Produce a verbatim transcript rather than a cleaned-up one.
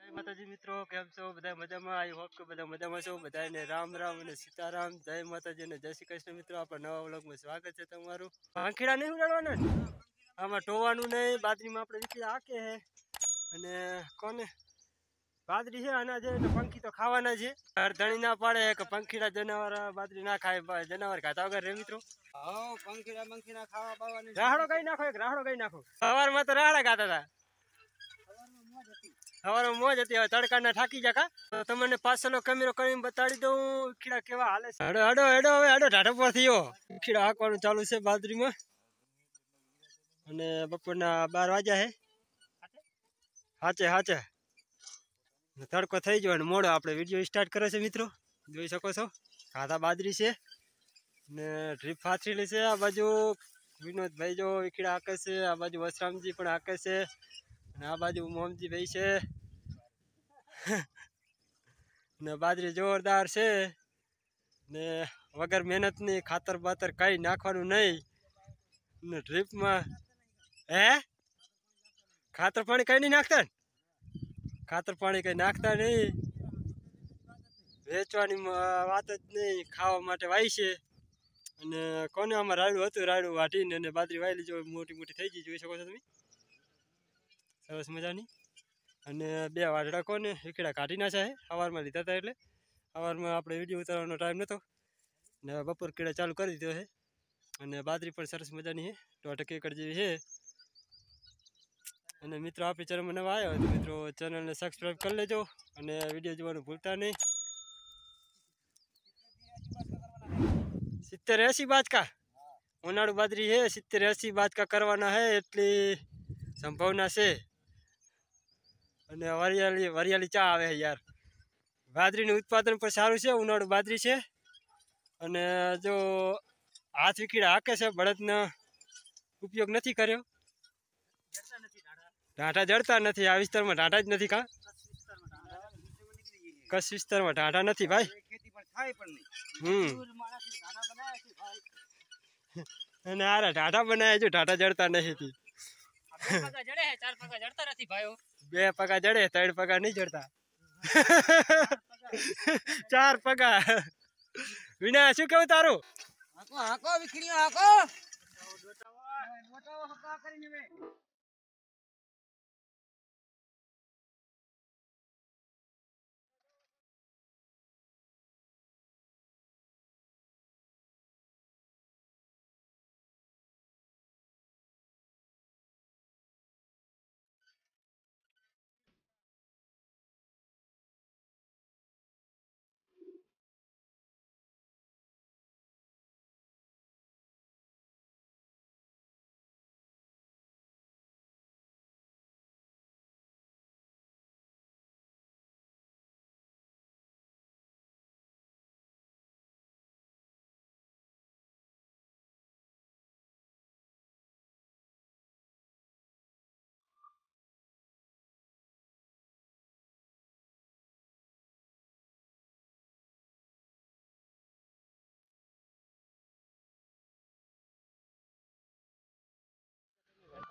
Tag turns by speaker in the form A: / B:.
A: માતાજી મિત્રો, કેમ છો બધા? મજામાં? આઈ હોપ કે બધા મજામાં છો. બધાને રામ રામ અને સીતારામ, જય માતાજી અને જય શ્રી કૃષ્ણ. મિત્રો, આપણા નવા વ્લોગમાં સ્વાગત છે તમારું. પાંખીડા નહીં ઉડાડવાના ને, આમાં ટોવાનું નહીં. બાજરીમાં આપણે વિકી હાકે હે અને કોને બાજરી છે આના છે એટલે પંખી તો ખાવાના છે. અડધણી ના પાડે કે પંખીડા જનાવર બાજરી ના ખાય, જનાવર ખાતા વગર રે મિત્રો.
B: હા, પંખીડા પંખીડા ખાવા બાવાની
A: રાહડો કઈ નાખો, એક રાહડો કઈ નાખો. સવારમાં તો રાહડા ખાતા હતા, સવારમાં મોજ હતી. હવે તડકાના થાકી જા કા તો તમને પાછળનો કેમેરો કરીને બતાડી દઉં ખીડા કેવા હાલે છે. હડો હડો હેડો હવે હડો ઢાઢો પર થયો. ખીડા હાંકવાનું ચાલુ છે બાજરીમાં અને બપોરના બાર વાગ્યા હે. હાચે હાચે તડકો થઈ ગયો અને મોડો આપણે વિડીયો સ્ટાર્ટ કરે છે મિત્રો. જોઈ શકો છો ખાધા બાજરી છે ને ડ્રીપ ફાથરેલી છે. આ બાજુ વિનોદભાઈ જો વિખીડા હાકે છે, આ બાજુ વસરામજી પણ હાકે છે અને આ બાજુ મોહમજી ભાઈ છે ને બાજરી જોરદાર છે ને વગર મહેનતની, ખાતર બાતર કઈ નાખવાનું નહીં ને ડ્રીપમાં હે ખાતર પાણી કઈ નહીં નાખતા ને, ખાતર પાણી કઈ નાખતા નહીં, વેચવાની વાત જ નહીં, ખાવા માટે વાય છે. અને કોને આમાં રાયડું હતું, રાયડું વાટીને અને બાજરી વાયેલી જો મોટી મોટી થઈ ગઈ, જોઈ શકો છો તમે, સરસ મજાની. અને બે વાટડા કોને વિખીડા કાઢી નાખ્યા છે, સવારમાં લીધા હતા એટલે સવારમાં આપણે વિડીયો ઉતારવાનો ટાઈમ નહોતો ને બપોર કીડા ચાલુ કરી દીધો છે. અને બાજરી પણ સરસ મજાની છે, દોઢ એકર જેવી છે. અને મિત્રો આપણી ચેનલમાં નવા આવ્યા હોય તો મિત્રો ચેનલને સબસ્ક્રાઈબ કરી લેજો અને વિડીયો જોવાનું ભૂલતા નહીં. સિત્તેર એસી બાજકા ઉનાળુ બાજરી છે, સિત્તેર એસી બાજકા કરવાના છે એટલી સંભાવના છે. અને વરિયાળી વરિયાળી ચા આવે યાર. બાજરીનું ઉત્પાદન પણ સારું છે, ઉનાળુ બાજરી છે. અને જો હાથ વિખીડા હાકે છે, બળદનો ઉપયોગ નથી કર્યો, ઢાંઢા જડતા નથી. આ વિસ્તારમાં ઢાંઢા જ નથી કા, કચ્છ વિસ્તારમાં ઢાંઢા નથી ભાઈ. હમ અને આરા ઢાંઢા બનાવ્યા જો, ઢાંઢા જડતા નથી. બે પગા જડે, ત્રણ પગા નહીં જડતા. ચાર પગા. વિના શું કેવું તારું?
B: હાકો હાકો વિખીડીઓ હાકો.